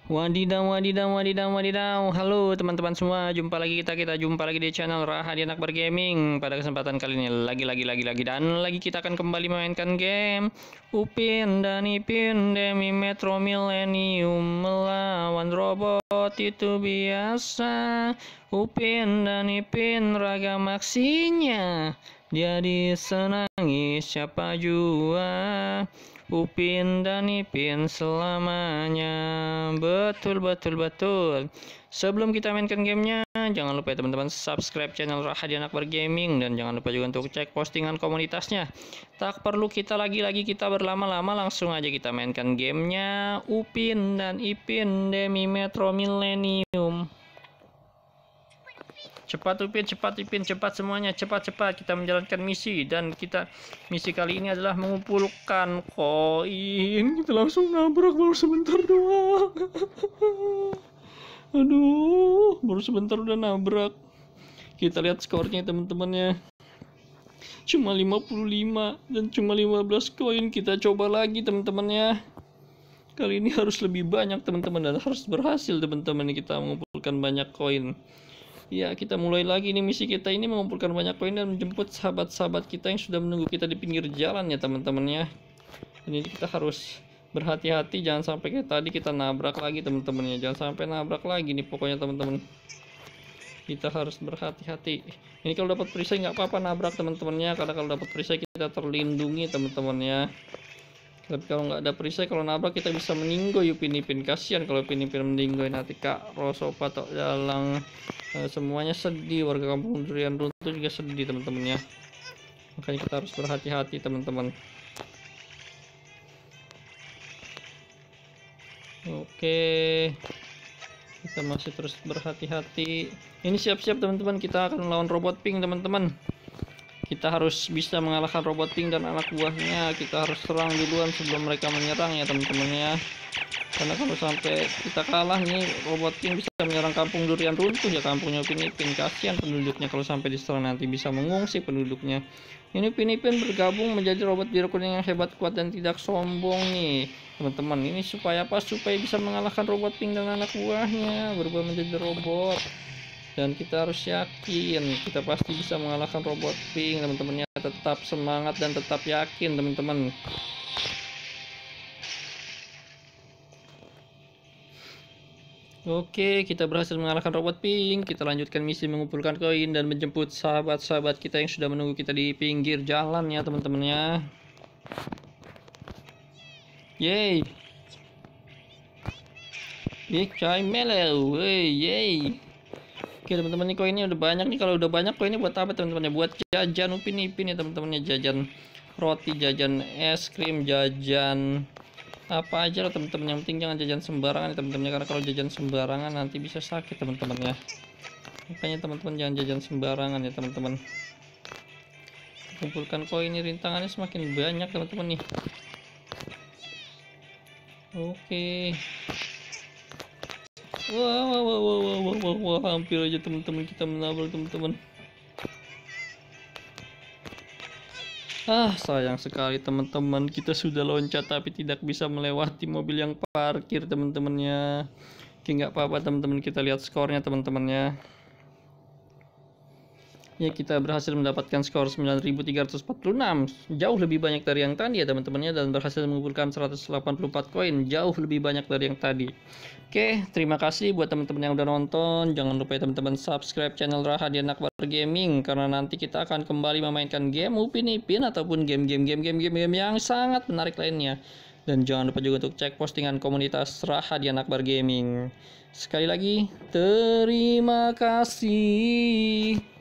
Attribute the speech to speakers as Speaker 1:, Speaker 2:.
Speaker 1: Wadidaw, wadidaw, wadidaw, wadidaw. Halo teman-teman semua, jumpa lagi kita jumpa lagi di channel Rahadian Akbar Gaming. Pada kesempatan kali ini lagi kita akan kembali memainkan game Upin dan Ipin demi Metro Millennium melawan robot itu biasa. Upin dan Ipin ragam aksinya, dia disenangi siapa jua. Upin dan Ipin selamanya. Betul. Sebelum kita mainkan gamenya, jangan lupa ya teman-teman subscribe channel Rahadian Akbar Gaming, dan jangan lupa juga untuk cek postingan komunitasnya. Tak perlu kita lagi-lagi kita berlama-lama, langsung aja kita mainkan gamenya Upin dan Ipin demi Metro Millennium. Cepat Upin, cepat Ipin, cepat semuanya, cepat kita menjalankan misi. Dan misi kali ini adalah mengumpulkan koin. Kita langsung nabrak, baru sebentar doang. Aduh, baru sebentar udah nabrak. Kita lihat skornya teman-temannya, cuma 55 dan cuma 15 koin. Kita coba lagi teman-temannya. Kali ini harus lebih banyak teman-teman, dan harus berhasil teman-teman. Kita mengumpulkan banyak koin. Ya, kita mulai lagi nih misi kita ini, mengumpulkan banyak koin dan menjemput sahabat-sahabat kita yang sudah menunggu kita di pinggir jalan ya teman-teman ya. Ini kita harus berhati-hati, jangan sampai kayak tadi kita nabrak lagi teman-teman ya. Jangan sampai nabrak lagi nih pokoknya teman-teman. Kita harus berhati-hati. Ini kalau dapat perisai nggak apa-apa nabrak teman-temannya, karena kalau dapat perisai kita terlindungi teman-teman ya. Tapi kalau nggak ada perisai, kalau nabrak kita bisa meninggoy Upin Ipin. Kasihan kalau Upin Ipin meninggoy, nanti Kak Rosopa atau Dalang semuanya sedih, warga kampung Durian Runtuh juga sedih teman-teman ya. Makanya kita harus berhati-hati teman-teman. Oke, kita masih terus berhati-hati. Ini siap-siap teman-teman, kita akan melawan robot pink teman-teman. Kita harus bisa mengalahkan robot pink dan anak buahnya. Kita harus serang duluan sebelum mereka menyerang ya teman-teman ya. Karena kalau sampai kita kalah nih, robot pink bisa menyerang kampung Durian Runtuh ya, kampungnya Upin Ipin. Kasihan penduduknya kalau sampai diserang, nanti bisa mengungsi penduduknya. Ini Upin Ipin bergabung menjadi robot biru kuning yang hebat, kuat dan tidak sombong nih teman-teman. Ini supaya apa? Supaya bisa mengalahkan robot pink dan anak buahnya, berubah menjadi robot. Dan kita harus yakin kita pasti bisa mengalahkan robot pink teman-temannya. Tetap semangat dan tetap yakin teman-teman. Oke, kita berhasil mengalahkan robot pink. Kita lanjutkan misi mengumpulkan koin dan menjemput sahabat-sahabat kita yang sudah menunggu kita di pinggir jalan ya teman-temannya. Yeay, big time mellow, yeay. Oke teman-teman, ini koinnya udah banyak nih. Kalau udah banyak koinnya buat apa teman-teman ya? Buat jajan Upin Ipin ya teman-teman ya. Jajan roti, jajan es krim, jajan apa aja lah teman-teman. Yang penting jangan jajan sembarangan ya teman-teman, karena kalau jajan sembarangan nanti bisa sakit teman-teman ya. Makanya teman-teman jangan jajan sembarangan ya teman-teman. Kumpulkan koin ini, rintangannya semakin banyak teman-teman nih. Oke. Wah, hampir aja teman-teman kita menabrak teman-teman. Sayang sekali teman-teman, kita sudah loncat tapi tidak bisa melewati mobil yang parkir teman-temannya. Oke, nggak apa-apa teman-teman, kita lihat skornya teman-temannya. Ya, kita berhasil mendapatkan skor 9.346, jauh lebih banyak dari yang tadi ya teman-temannya, dan berhasil mengumpulkan 184 koin, jauh lebih banyak dari yang tadi. Oke, terima kasih buat teman-teman yang udah nonton. Jangan lupa ya teman-teman subscribe channel Rahadian Akbar Gaming, karena nanti kita akan kembali memainkan game Upin Ipin ataupun game yang sangat menarik lainnya. Dan jangan lupa juga untuk cek postingan komunitas Rahadian Akbar Gaming. Sekali lagi, terima kasih.